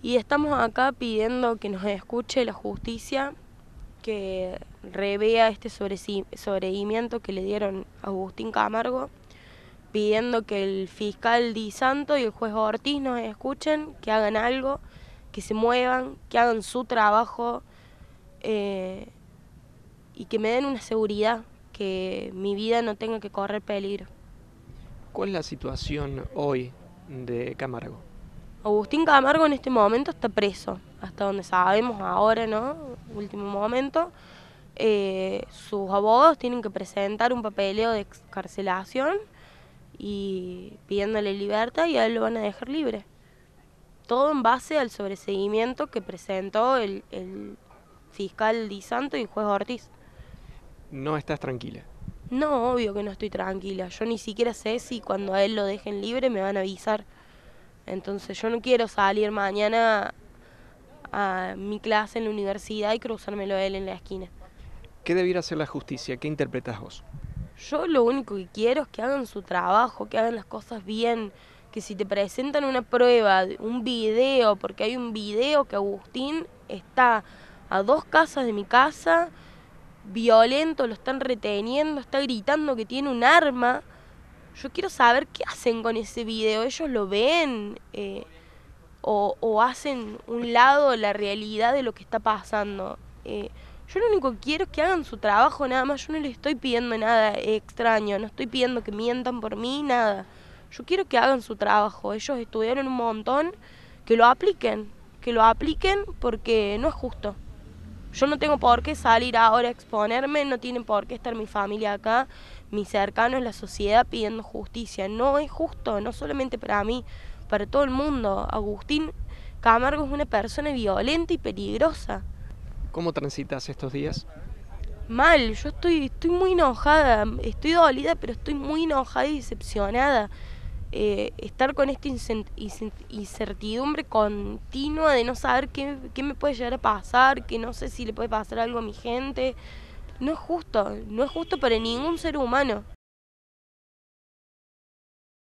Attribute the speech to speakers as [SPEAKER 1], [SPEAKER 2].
[SPEAKER 1] Y estamos acá pidiendo que nos escuche la justicia, que revea este sobreseimiento que le dieron a Agustín Camargo, pidiendo que el fiscal Di Santo y el juez Ortiz nos escuchen, que hagan algo, que se muevan, que hagan su trabajo y que me den una seguridad, que mi vida no tenga que correr peligro.
[SPEAKER 2] ¿Cuál es la situación hoy de Camargo?
[SPEAKER 1] Agustín Camargo en este momento está preso, hasta donde sabemos ahora, ¿no? Último momento. Sus abogados tienen que presentar un papeleo de excarcelación y pidiéndole libertad y a él lo van a dejar libre. Todo en base al sobreseguimiento que presentó el fiscal Di Santo y el juez Ortiz.
[SPEAKER 2] No estás tranquila.
[SPEAKER 1] No, obvio que no estoy tranquila. Yo ni siquiera sé si cuando a él lo dejen libre me van a avisar. Entonces yo no quiero salir mañana a mi clase en la universidad y cruzármelo a él en la esquina.
[SPEAKER 2] ¿Qué debiera hacer la justicia? ¿Qué interpretas vos?
[SPEAKER 1] Yo lo único que quiero es que hagan su trabajo, que hagan las cosas bien, que si te presentan una prueba, un video, porque hay un video que Agustín está a 2 casas de mi casa, violento, lo están reteniendo, está gritando que tiene un arma. Yo quiero saber qué hacen con ese video, ellos lo ven o hacen un lado la realidad de lo que está pasando. Yo lo único que quiero es que hagan su trabajo nada más, yo no les estoy pidiendo nada extraño, no estoy pidiendo que mientan por mí, nada. Yo quiero que hagan su trabajo, ellos estudiaron un montón, que lo apliquen porque no es justo. Yo no tengo por qué salir ahora a exponerme, no tiene por qué estar mi familia acá, mis cercanos, la sociedad pidiendo justicia. No es justo, no solamente para mí, para todo el mundo. Agustín Camargo es una persona violenta y peligrosa.
[SPEAKER 2] ¿Cómo transitas estos días?
[SPEAKER 1] Mal, yo estoy muy enojada, estoy dolida, pero estoy muy enojada y decepcionada. Estar con esta incertidumbre continua de no saber qué me puede llegar a pasar, que no sé si le puede pasar algo a mi gente. No es justo, no es justo para ningún ser humano.